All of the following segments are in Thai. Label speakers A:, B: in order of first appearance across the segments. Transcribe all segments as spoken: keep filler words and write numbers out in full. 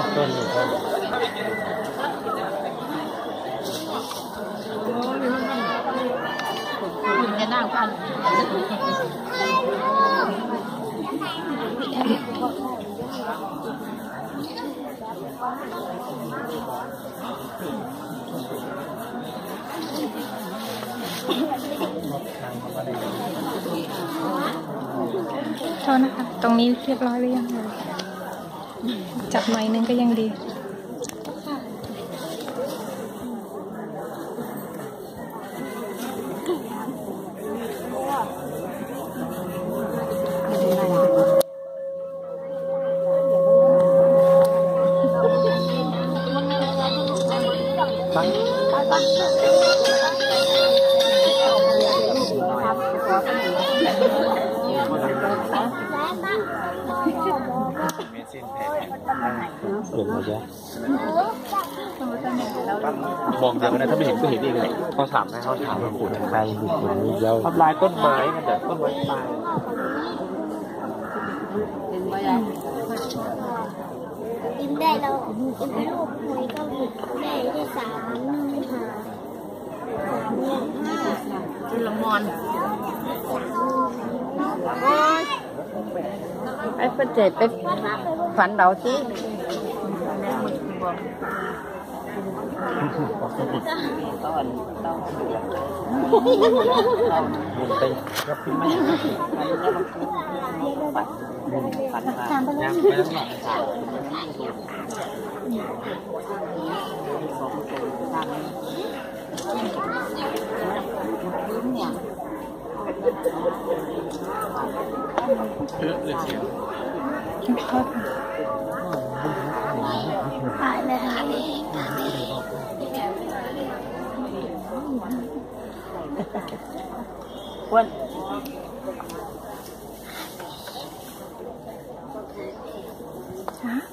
A: ต้นอยู่ต้น
B: คุณจะนั่งกัน
C: โทษนะคะตรงนี้เรียบร้อยหรือยังจับหน่อยนึงก็ยังดี
A: เห็นไหมจ๊ะมองเดียวกันนะถ้าไม่เห็นก็เห็นอีกเลยเขาถามนะเขาถามว่าขุดใครขุดคนนี้เยอะทำลายต้นไม้มันแต่ต้นไม้ตาย
D: กินได้แล้วกินได้ลูกหวยก็หยุดได้ได้สามหนึ่งหา
B: จุลมอนไอ้ประเจ็ดไปฝันเราสิ
A: บุญไปรับพี่ไม่ปัดปัดมายังไม่ต้องหลับเออเสียง
D: ตายเลยค่ะ
B: วัน
C: จ้า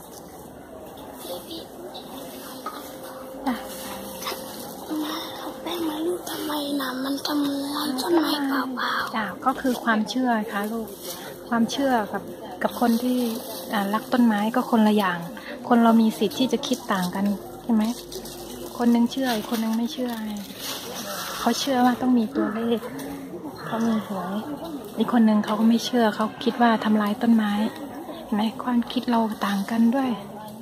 C: จ้า
D: เขาแป้งมาลูกทำไมนะมันทำลายต้นไม้เปล่า
C: ๆจ้าก็คือความเชื่อค่ะลูกความเชื่อกับกับคนที่รักต้นไม้ก็คนละอย่างคนเรามีสิทธิ์ที่จะคิดต่างกันใช่ไหมคนนึงเชื่ออีกคนนึงไม่เชื่อเขาเชื่อว่าต้องมีตัวเลขเขามีหวยอีกคนนึงเขาก็ไม่เชื่อเขาคิดว่าทำลายต้นไม้เห็นไหมความคิดเราต่างกันด้วย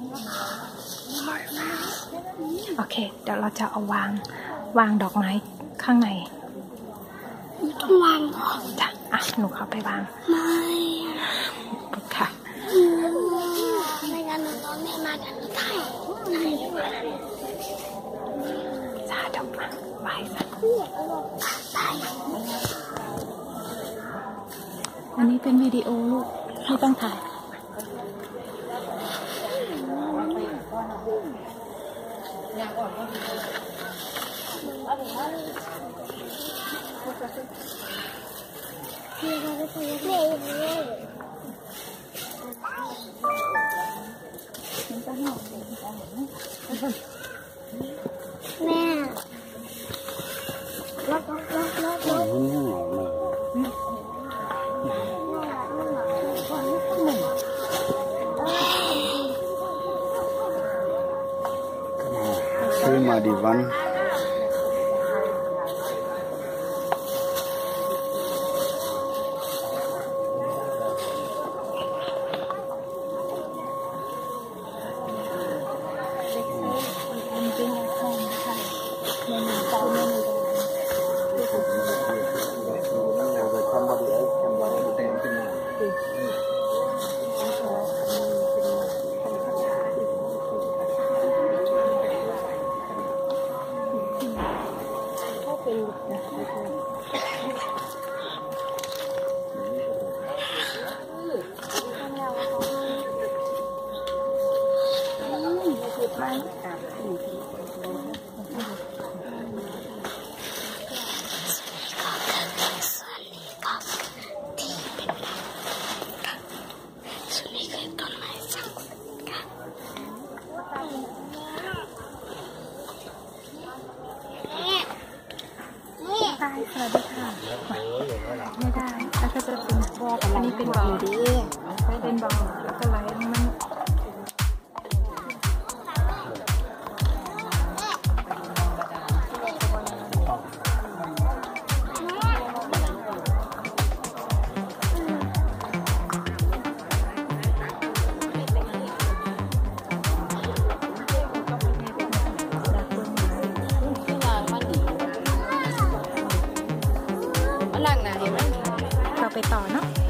C: โอเคเดี๋ยวเราจะเอาวางวางดอกไม้ข้างใน
D: ต้องวางก่อน
C: จ้ะอ่ะหนูเข้าไปวาง
D: ไม่
C: ค่ะ
D: ไม่งั้นตอนแม่มากันถ่ายถ่ายดีกว่า
C: สาธุมาไหว้ซะอันนี้เป็นวิดีโอลูกไม่ต้องถ่าย
D: แม่ล็อกล็อกล็อกล็อกล็อก
A: ซื้อมาดีวัน
C: สวัสดีค่ะไม่ได้แล้วก็จะเป็นบอกอันนี้เป็นบ่อดีเป็นบ่อแล้วก็ไหลมันไปต่อเนาะ